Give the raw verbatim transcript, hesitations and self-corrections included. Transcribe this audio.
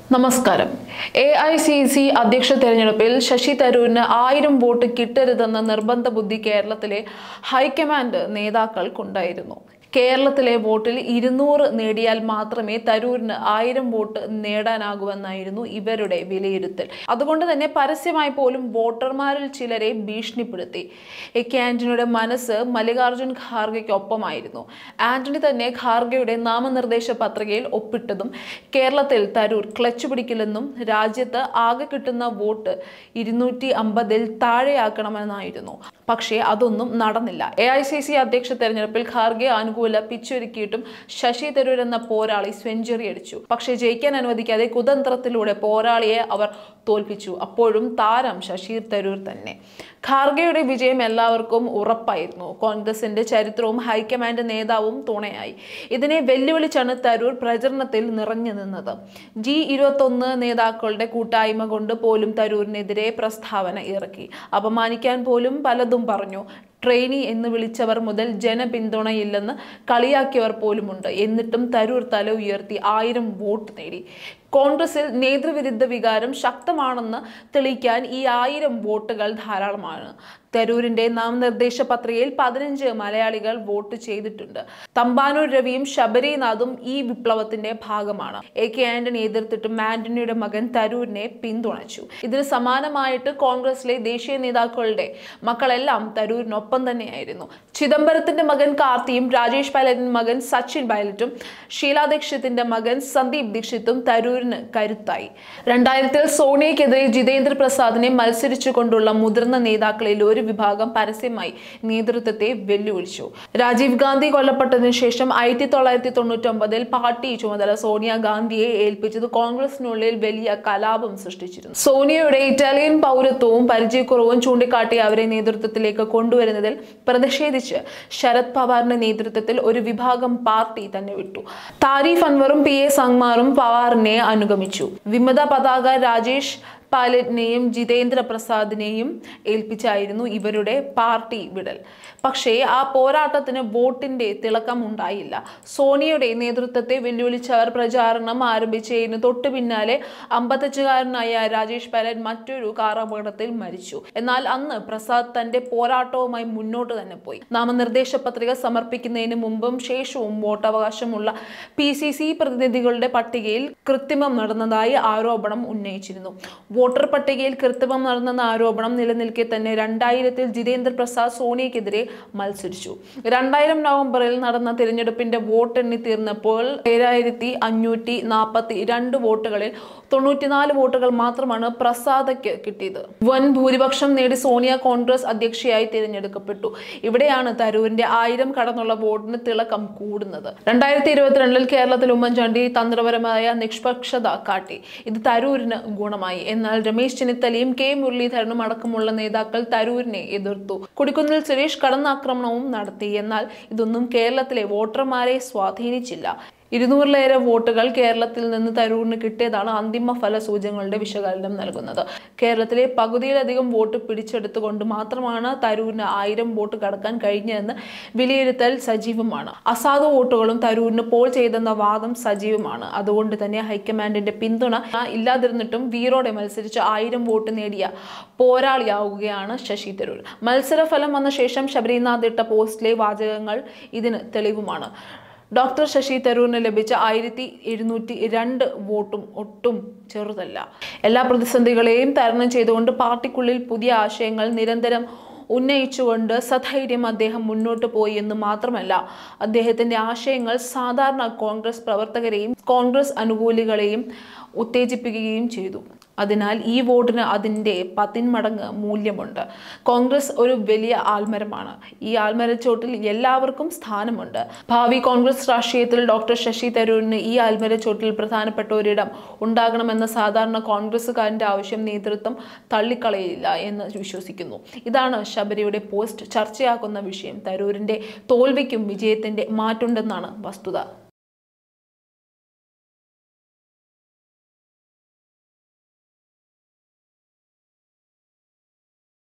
നമസ്കാരം. A I C C അധ്യക്ഷ തെരഞ്ഞെടുപ്പിൽ ശശി തരൂരിന് ആയിരം വോട്ട് കിട്ടരുതെന്ന നിർബന്ധ ബുദ്ധി കേരളത്തിലെ ഹൈക്കമാൻഡ് നേതാക്കൾക്കുണ്ടായിരുന്നു. കേരളത്തിലെ വോട്ടിൽ ഇരുന്നൂറ് നേടിയാൽ മാത്രമേ തരൂരിന് ആയിരം വോട്ട് നേടാനാകൂവെന്നായിരുന്നു ഇവരുടെ വിലയിരുത്തൽ. അതുകൊണ്ട് തന്നെ പരസ്യമായി പോലും വോട്ടർമാരിൽ ചിലരെ ഭീഷണിപ്പെടുത്തി. എ കെ ആന്റണിയുടെ മനസ്സ് മല്ലികാർജുൻ ഖാർഗെയ്ക്കൊപ്പമായിരുന്നു. ആന്റണി തന്നെ ഖാർഗെയുടെ നാമനിർദ്ദേശ പത്രികയിൽ ഒപ്പിട്ടതും കേരളത്തിൽ തരൂർ ക്ലച്ച് പിടിക്കില്ലെന്നും രാജ്യത്ത് ആകെ കിട്ടുന്ന വോട്ട് ഇരുന്നൂറ്റി അമ്പതിൽ താഴെയാക്കണമെന്നായിരുന്നു. പക്ഷേ അതൊന്നും നടന്നില്ല. എ ഐ സി സി അധ്യക്ഷ തെരഞ്ഞെടുപ്പിൽ ഖാർഗെ അനുകൂല പിച്ചൊരുക്കിയിട്ടും ശശി തരൂർ എന്ന പോരാളി സെഞ്ചുറി അടിച്ചു. പക്ഷേ ജയിക്കാൻ അനുവദിക്കാതെ കുതന്ത്രത്തിലൂടെ പോരാളിയെ അവർ തോൽപ്പിച്ചു. അപ്പോഴും താരം ശശി തരൂർ തന്നെ. ഖാർഗെയുടെ വിജയം എല്ലാവർക്കും ഉറപ്പായിരുന്നു. കോൺഗ്രസിന്റെ ചരിത്രവും ഹൈക്കമാൻഡ് നേതാവും തുണയായി. ഇതിനെ വെല്ലുവിളിച്ചാണ് തരൂർ പ്രചരണത്തിൽ നിറഞ്ഞു നിന്നത്. ജി ഇരുപത്തൊന്ന് നേതാക്കളുടെ കൂട്ടായ്മ കൊണ്ട് പോലും തരൂരിനെതിരെ പ്രസ്താവന ഇറക്കി. അപമാനിക്കാൻ പോലും പലതും പറഞ്ഞു. ട്രെയിനി എന്ന് വിളിച്ചവർ മുതൽ ജനപിന്തുണയില്ലെന്ന് കളിയാക്കിയവർ പോലുമുണ്ട്. എന്നിട്ടും തരൂർ തല ഉയർത്തി ആയിരം വോട്ട് നേടി. കോൺഗ്രസിൽ നേതൃവിരുദ്ധ വികാരം ശക്തമാണെന്ന് തെളിയിക്കാൻ ഈ ആയിരം വോട്ടുകൾ ധാരാളമാണ്. തരൂരിന്റെ നാമനിർദ്ദേശ പത്രികയിൽ പതിനഞ്ച് മലയാളികൾ വോട്ട് ചെയ്തിട്ടുണ്ട്. തമ്പാനൂർ രവിയും ശബരിനാഥും ഈ വിപ്ലവത്തിന്റെ ഭാഗമാണ്. എ കെ ആന്റണി എതിർത്തിട്ടും ആന്റണിയുടെ മകൻ തരൂരിനെ പിന്തുണച്ചു. ഇതിന് സമാനമായിട്ട് കോൺഗ്രസിലെ ദേശീയ നേതാക്കളുടെ മക്കളെല്ലാം തരൂരിനൊപ്പം തന്നെയായിരുന്നു. ചിദംബരത്തിന്റെ മകൻ കാർത്തിയും രാജേഷ് പൈലറ്റിന്റെ മകൻ സച്ചിൻ പൈലറ്റും ഷീലാ ദീക്ഷിത്തിന്റെ മകൻ സന്ദീപ് ദീക്ഷിത്തും തരൂരിന് കരുത്തായി. രണ്ടായിരത്തിൽ സോണിയക്കെതിരെ ജിതേന്ദ്ര പ്രസാദിനെ മത്സരിച്ചുകൊണ്ടുള്ള മുതിർന്ന നേതാക്കളിൽ ഒരു വിഭാഗം പരസ്യമായി നേതൃത്വത്തെ വെല്ലുവിളിച്ചു. രാജീവ് ഗാന്ധി കൊല്ലപ്പെട്ടതിനു ശേഷം ആയിരത്തി തൊള്ളായിരത്തി തൊണ്ണൂറ്റി ഒമ്പതിൽ പാർട്ടി ചുമതല സോണിയാഗാന്ധിയെ ഏൽപ്പിച്ചത് കോൺഗ്രസിനുള്ളിൽ വലിയ കലാപം സൃഷ്ടിച്ചിരുന്നു. സോണിയയുടെ ഇറ്റാലിയൻ പൗരത്വവും പരിചയക്കുറവും ചൂണ്ടിക്കാട്ടി അവരെ നേതൃത്വത്തിലേക്ക് കൊണ്ടുവരുന്നതിൽ പ്രതിഷേധിച്ച് ശരത് പവാറിന്റെ നേതൃത്വത്തിൽ ഒരു വിഭാഗം പാർട്ടി തന്നെ വിട്ടു. താരിഫ് അൻവറും പി എ സംഗ്മാറും പവാറിനെ അനുഗമിച്ചു. വിമത പതാക രാജേഷ് പൈലറ്റിനെയും ജിതേന്ദ്ര പ്രസാദിനെയും ഏൽപ്പിച്ചായിരുന്നു ഇവരുടെ പാർട്ടി വിടൽ. പക്ഷേ ആ പോരാട്ടത്തിന് വോട്ടിന്റെ തിളക്കം ഉണ്ടായില്ല. സോണിയയുടെ നേതൃത്വത്തെ വെല്ലുവിളിച്ചവർ പ്രചാരണം ആരംഭിച്ചതിന് തൊട്ടു പിന്നാലെ അമ്പത്തഞ്ചുകാരനായ രാജേഷ് പൈലറ്റ് മറ്റൊരു കാർ അപകടത്തിൽ മരിച്ചു. എന്നാൽ അന്ന് പ്രസാദ് തന്റെ പോരാട്ടവുമായി മുന്നോട്ട് തന്നെ പോയി. നാമനിർദ്ദേശ പത്രിക സമർപ്പിക്കുന്നതിന് മുമ്പും ശേഷവും വോട്ടവകാശമുള്ള പി സി സി പ്രതിനിധികളുടെ പട്ടികയിൽ കൃത്രിമം നടന്നതായി ആരോപണം ഉന്നയിച്ചിരുന്നു. വോട്ടർ പട്ടികയിൽ കൃത്രിമം നടന്നെന്ന ആരോപണം നിലനിൽക്കെ തന്നെ രണ്ടായിരത്തിൽ ജിതേന്ദ്ര പ്രസാദ് സോണിയക്കെതിരെ മത്സരിച്ചു. രണ്ടായിരം നവംബറിൽ നടന്ന തിരഞ്ഞെടുപ്പിന്റെ വോട്ടെണ്ണി തീർന്നപ്പോൾ ഏഴായിരത്തി അഞ്ഞൂറ്റി നാൽപ്പത്തി രണ്ട് വോട്ടുകളിൽ തൊണ്ണൂറ്റിനാല് വോട്ടുകൾ മാത്രമാണ് പ്രസാദയ്ക്ക് കിട്ടിയത്. വൻ ഭൂരിപക്ഷം നേടി സോണിയ കോൺഗ്രസ് അധ്യക്ഷയായി തിരഞ്ഞെടുക്കപ്പെട്ടു. ഇവിടെയാണ് തരൂരിന്റെ ആയിരം കടന്നുള്ള വോട്ടിന് തിളക്കം കൂടുന്നത്. രണ്ടായിരത്തി ഇരുപത്തിരണ്ടിൽ കേരളത്തിൽ ഉമ്മൻചാണ്ടി തന്ത്രപരമായ നിഷ്പക്ഷത കാട്ടി. ഇത് തരൂരിന് ഗുണമായി. എന്നാൽ രമേശ് ചെന്നിത്തലയും കെ മുരളീധരനും അടക്കമുള്ള നേതാക്കൾ തരൂരിനെ എതിർത്തു. കൊടിക്കുന്നിൽ സുരേഷ് കടന്നാക്രമണവും നടത്തി. എന്നാൽ ഇതൊന്നും കേരളത്തിലെ വോട്ടർമാരെ സ്വാധീനിച്ചില്ല. ഇരുന്നൂറിലേറെ വോട്ടുകൾ കേരളത്തിൽ നിന്ന് തരൂരിന് കിട്ടിയതാണ് അന്തിമ ഫലസൂചനകളുടെ വിശകലനം നൽകുന്നത്. കേരളത്തിലെ പകുതിയിലധികം വോട്ട് പിടിച്ചെടുത്തുകൊണ്ട് മാത്രമാണ് തരൂരിന് ആയിരം വോട്ട് കടക്കാൻ കഴിഞ്ഞതെന്ന് വിലയിരുത്തൽ സജീവമാണ്. അസാധു വോട്ടുകളും തരൂരിന് പോൾ ചെയ്തെന്ന വാദം സജീവമാണ്. അതുകൊണ്ട് തന്നെ ഹൈക്കമാൻഡിന്റെ പിന്തുണ ഇല്ലാതിരുന്നിട്ടും വീറോടെ മത്സരിച്ച് ആയിരം വോട്ട് നേടിയ പോരാളിയാവുകയാണ് ശശി തരൂർ. മത്സരഫലം വന്ന ശേഷം ശബരിനാഥ് ഇട്ട പോസ്റ്റിലെ വാചകങ്ങൾ ഇതിന് തെളിവുമാണ്. ഡോക്ടർ ശശി തരൂരിന് ലഭിച്ച ആയിരത്തി എഴുന്നൂറ്റി രണ്ട് വോട്ടും ഒട്ടും ചെറുതല്ല. എല്ലാ പ്രതിസന്ധികളെയും തരണം ചെയ്തുകൊണ്ട് പാർട്ടിക്കുള്ളിൽ പുതിയ ആശയങ്ങൾ നിരന്തരം ഉന്നയിച്ചുകൊണ്ട് സധൈര്യം അദ്ദേഹം മുന്നോട്ട് പോയി എന്ന് മാത്രമല്ല, അദ്ദേഹത്തിന്റെ ആശയങ്ങൾ സാധാരണ കോൺഗ്രസ് പ്രവർത്തകരെയും കോൺഗ്രസ് അനുകൂലികളെയും ഉത്തേജിപ്പിക്കുകയും ചെയ്തു. അതിനാൽ ഈ വോട്ടിന് അതിൻ്റെ പതിന്മടങ്ങ് മൂല്യമുണ്ട്. കോൺഗ്രസ് ഒരു വലിയ ആൽമരമാണ്. ഈ ആൽമരച്ചോട്ടിൽ എല്ലാവർക്കും സ്ഥാനമുണ്ട്. ഭാവി കോൺഗ്രസ് രാഷ്ട്രീയത്തിൽ ഡോക്ടർ ശശി തരൂരിന് ഈ ആൽമരച്ചോട്ടിൽ പ്രധാനപ്പെട്ട ഒരിടം ഉണ്ടാകണമെന്ന സാധാരണ കോൺഗ്രസുകാരൻ്റെ ആവശ്യം നേതൃത്വം തള്ളിക്കളയില്ല എന്ന് വിശ്വസിക്കുന്നു. ഇതാണ് ശബരിയുടെ പോസ്റ്റ് ചർച്ചയാക്കുന്ന വിഷയം. തരൂരിൻ്റെ തോൽവിക്കും വിജയത്തിൻ്റെ മാറ്റുണ്ടെന്നാണ് വസ്തുത.